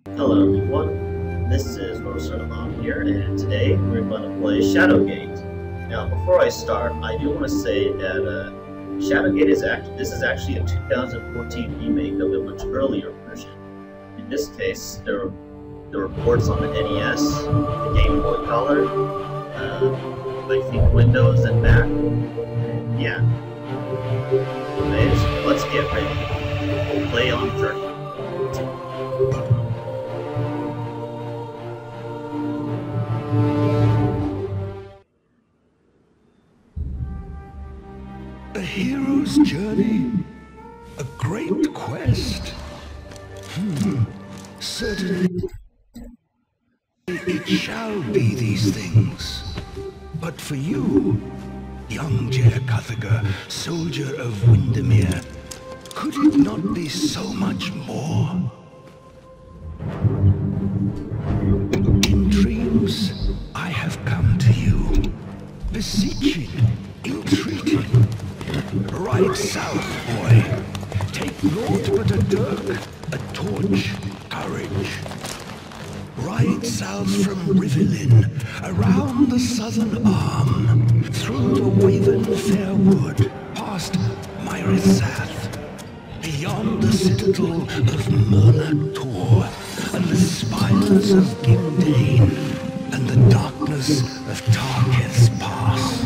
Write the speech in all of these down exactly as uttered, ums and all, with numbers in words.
Hello everyone, this is Rosalon here, and today we're going to play Shadowgate. Now, before I start, I do want to say that uh, Shadowgate is actually this is actually a two thousand fourteen remake of a much earlier version. In this case, there are there were ports on the N E S, the Game Boy Color, uh, I think Windows and Mac. And yeah. Anyways, let's get ready. We'll play on thirty. A hero's journey, a great quest. Hmm, certainly it shall be these things. But for you, young Jer Cuthager, soldier of Windermere, could it not be so much more? In dreams, I have come to you, beseeching, entreating. Ride south, boy. Take naught but a dirk, a torch, courage. Ride south from Rivellin, around the southern arm, through the Waven Fair Wood, past Myrisath, beyond the citadel of Murloc Tor, and the spires of Gimdane, and the darkness of Tarketh's Pass.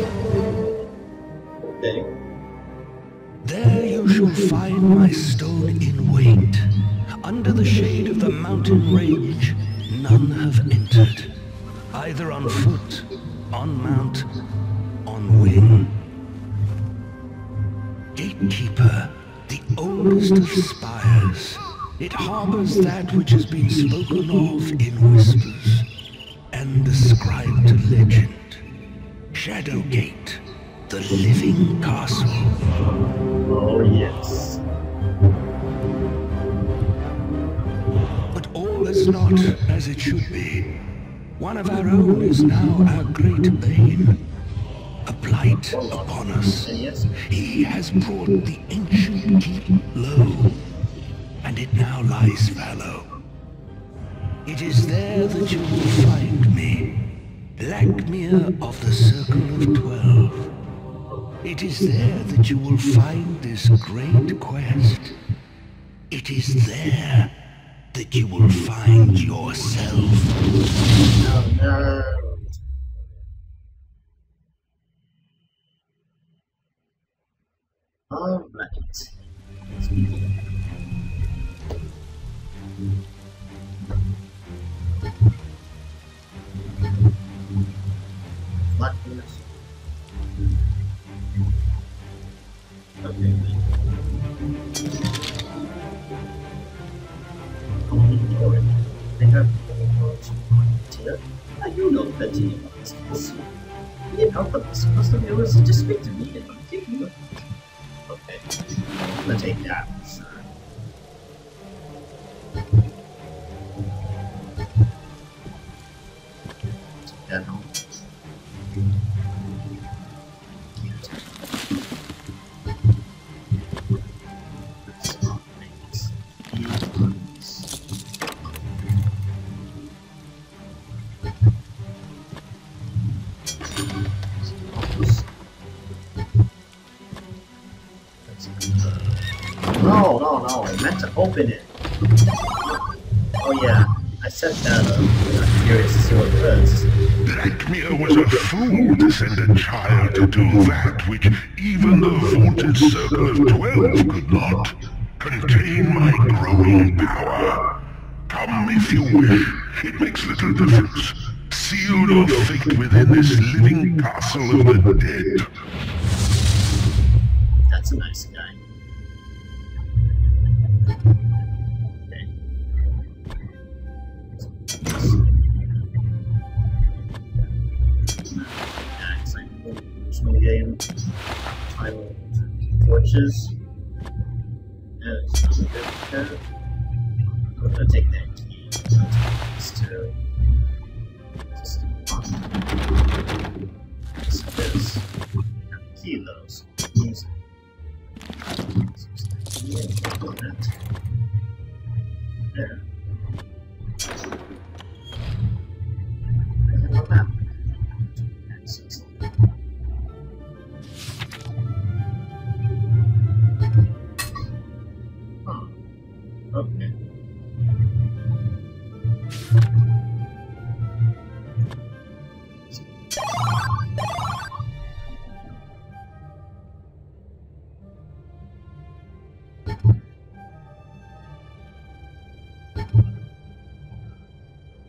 There you shall find my stone in wait. Under the shade of the mountain range, none have entered, either on foot, on mount, on wing. Gatekeeper, the oldest of spires, it harbors that which has been spoken of in whispers, and ascribed to legend. Shadowgate, the living castle. Oh yes. But all is not as it should be. One of our own is now our great bane. A blight upon us. He has brought the ancient keep low, and it now lies fallow. It is there that you will find me, Blackmere of the Circle of Twelve. It is there that you will find this great quest. It is there that you will find yourself. Oh no. All right. Blackness. Okay. They have here. I do know plenty about this case. You need help with this custom viewers, just speak to me and I'll give you a okay. I'm gonna take that for sure. Take that home. No, no, no, I meant to open it. Oh yeah, I set that up. I'm curious to see what it does. Blackmere was a fool to send a child to do that which even the vaulted Circle of Twelve could not. Contain my growing power. Come if you wish, it makes little difference. Seal your fate within this living castle of the dead. That's a nice guy. Game title torches. And it's not good. I'm gonna take that key. This to just this is key though, so use it. There.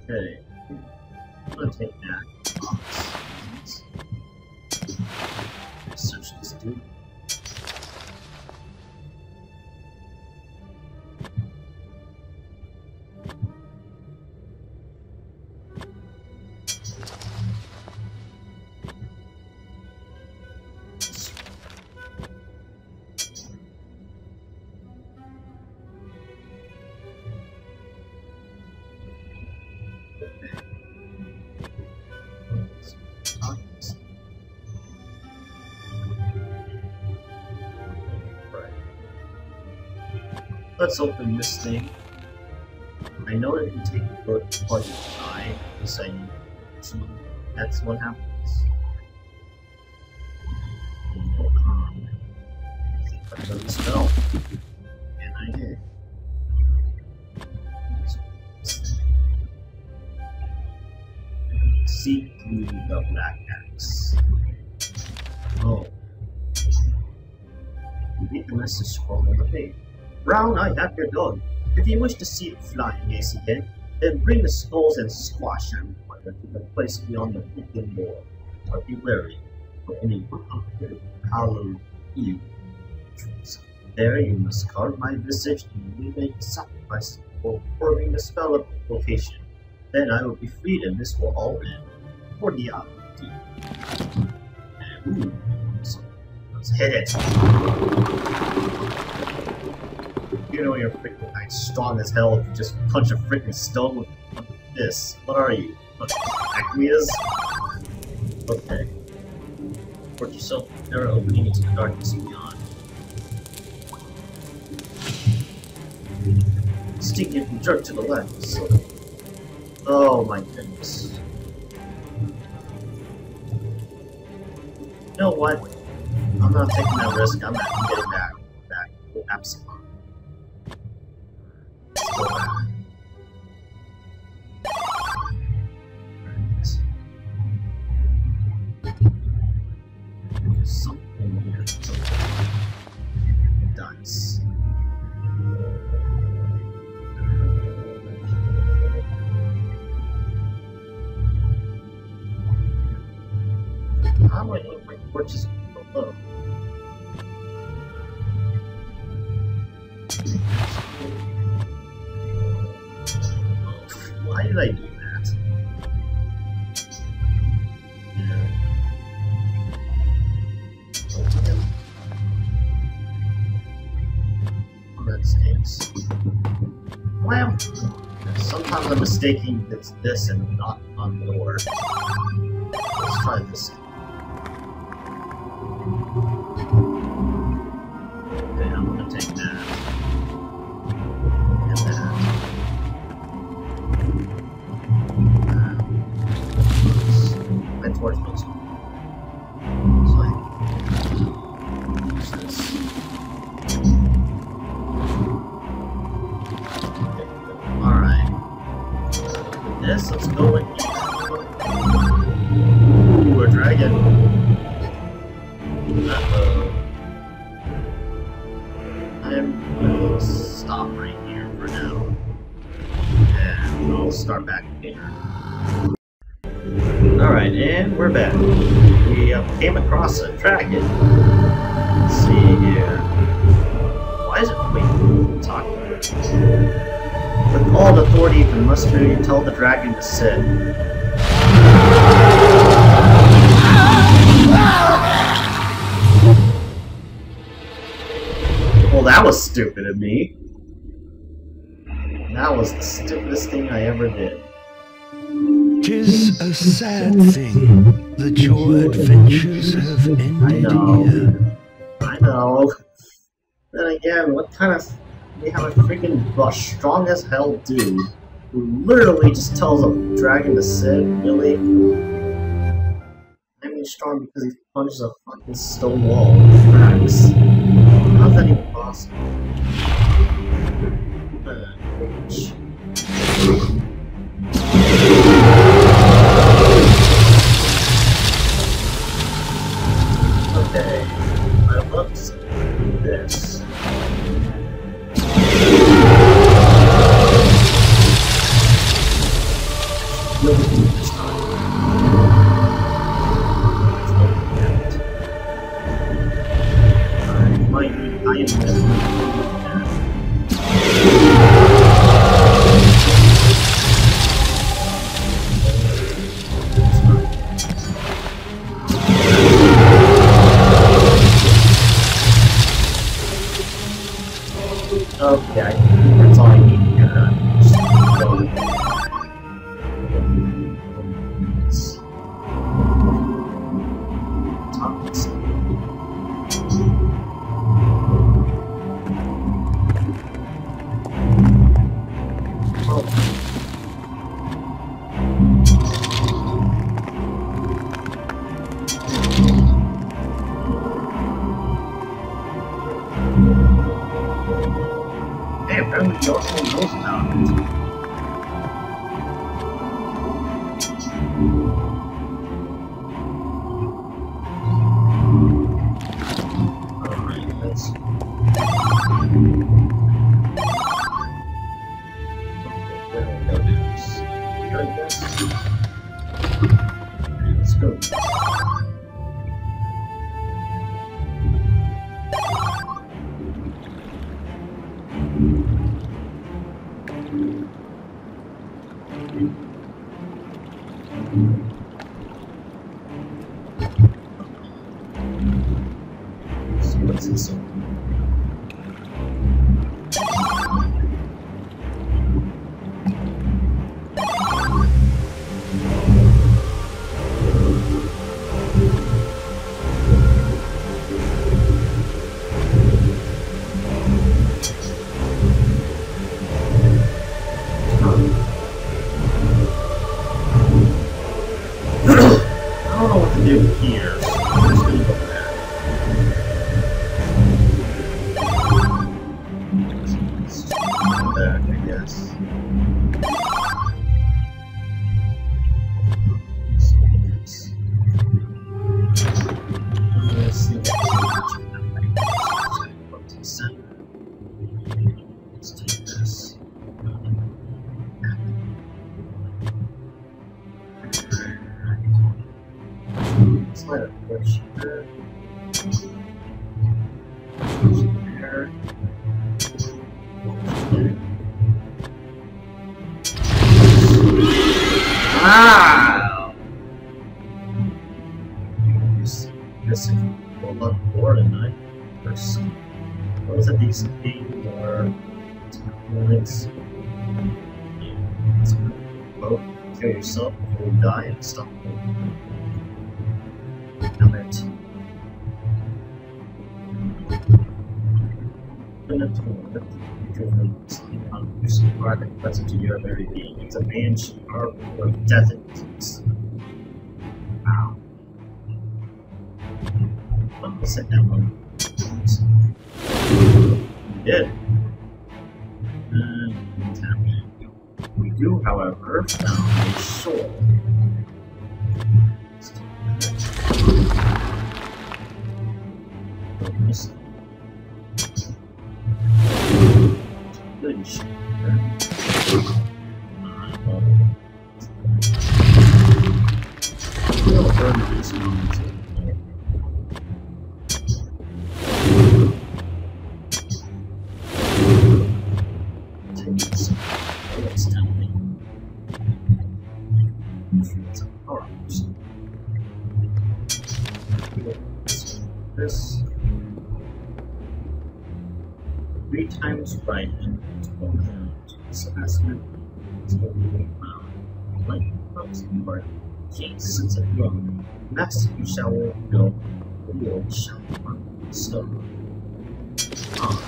Okay. I'm gonna take that box. Search this dude. Let's open this thing. I know that if you take the book, plug it die, so you that's what happens. Um, I took the spell. And I did. Seek through the black axe. Oh. Read the message scroll on the page. Brown, I have your dog. If you wish to see it flying as again, then bring the skulls and squash them to the place beyond the Brooklyn Moor. But be wary for any hallowed evil. There you must carve my visage and we make a sacrifice for performing the spell of vocation. Then I will be freed and this will all end. For the hour. Ooh. So, let's hit it. You know you're freaking like, strong as hell if you just punch a freaking stone with this. What are you? Acquias? Okay. Port yourself an arrow opening into the darkness beyond. Stinking from jerk to the left. So. Oh my goodness. You know what? I'm not taking that risk. I'm not getting back. Back. Absolutely. Something here. Something. Dice. How do I know if my torch is below? Why did I do that? Yeah. Oh, that stinks. Well, sometimes I'm mistaking it's this and not on the door. Let's try this. Okay, I'm gonna take that. And that. My torch looks cool. So I use this. Alright. This, let's go in here. Ooh, a dragon. Uh-oh. I'm gonna stop right here for now. And we'll start back here. Alright, and we're back. We uh, came across a dragon. Let's see here. Why is it wait, talking? With all authority and muster, you tell the dragon to sit. Well, that was stupid of me. That was the stupidest thing I ever did. 'Tis a sad thing that your adventures have ended I know. here. I know. Then again, what kind of... We have a freaking uh, strong as hell dude who literally just tells a dragon to sit, really? I mean strong because he punches a fucking stone wall with cracks. How's that even possible? Uh, Okay, I love this. Where do we go next? Here, I guess. Okay, let's go. So what's this one? Here, so I'm just gonna go back. Let's just go back, I guess. So let's, let's see what go to the center. Let's take this. Slide a push here. Push there. Ah! Guess if you pull up board and I first was a decent thing or points. Well, kill yourself before you die and stop. Damn it. Present to your very being. It's a banshee or death exists. Wow. I'll set that one. We did. And tap it. We do, however, found a sword. Good shit. We'll burn this moment. Take this. Let's tell me. Alright. This. Three times right and twelve down to this assessment. It's going to be found. Like, folks, you are kings since a young. Master, you shall go. The world shall find the stone. Ah.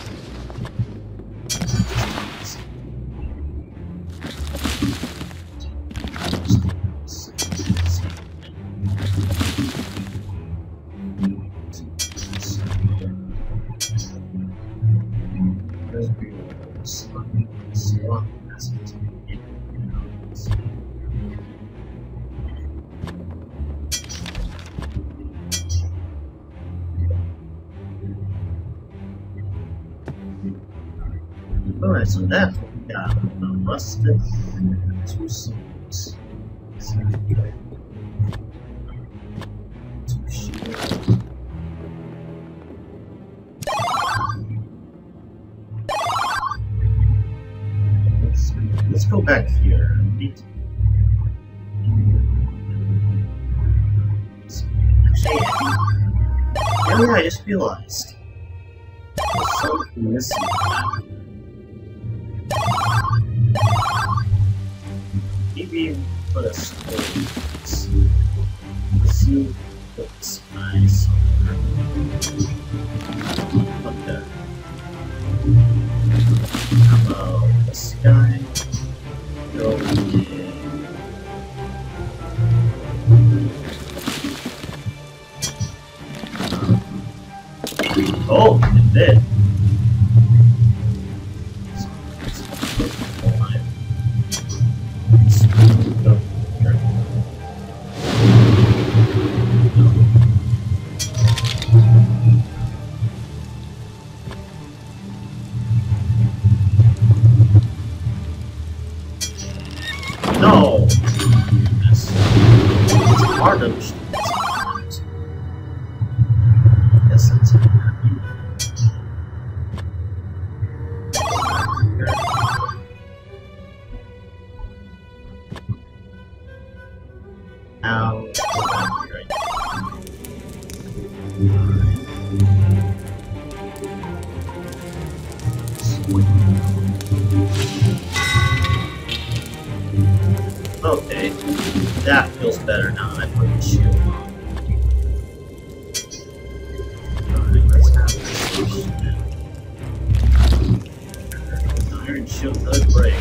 Alright, so that's what we got. A rusted and two swords. Two shields. Let's, let's go back here. Actually, yeah, I just realized there's something missing. Maybe put a stone. Let's see what's nice. Okay. How about this guy? Go in. Oh, it did. No! It's, it's hard to understand. Yes, it's Now, okay, that feels better now that I put the shield on. Alright, let's have this. Iron shield does break.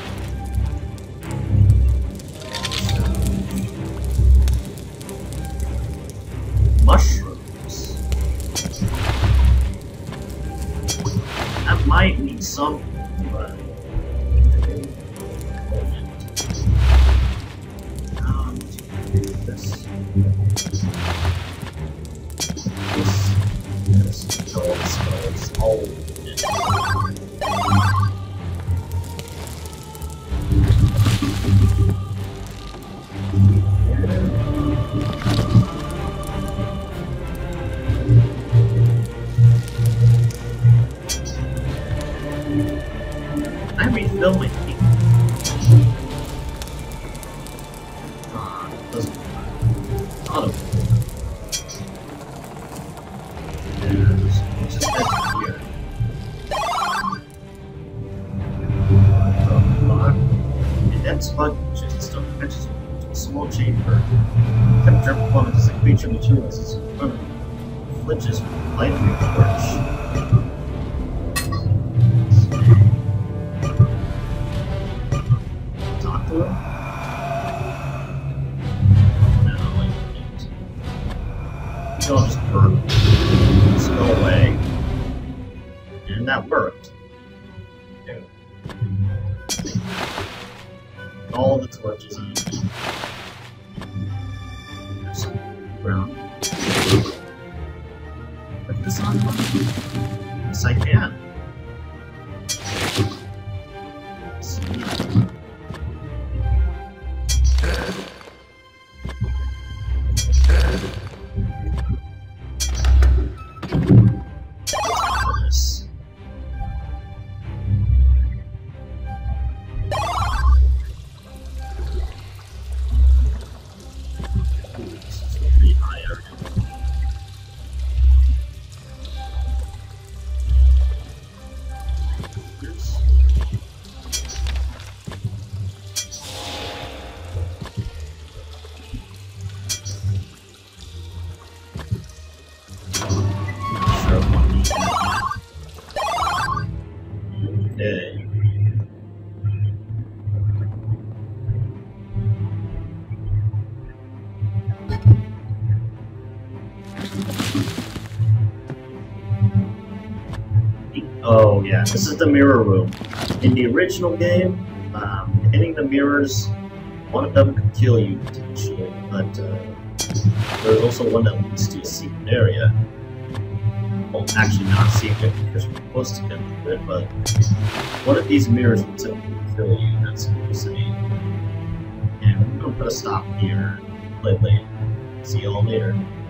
Mushrooms. That might mean something, but um, this, this, this, all the spells, all of it. I refill my teeth. Ah, uh, doesn't matter. Not a There's just that here. And that spot just stuff catches into a small chamber. Temperature performance is a creature materials is in front of you. Flinches with the light of your torch. No, I can't. You all just burn. Just go away. And that worked. Ew. All the torches on me. There's some brown. Put this on one? Yes, I can. Oh yeah, this is the mirror room. In the original game, um, hitting the mirrors, one of them could kill you potentially, but uh, there's also one that leads to a secret area. Well, actually not secret because we're supposed to get to it, but one of these mirrors will typically kill you, that's simplicity. And we're gonna put a stop here, play later. See you all later.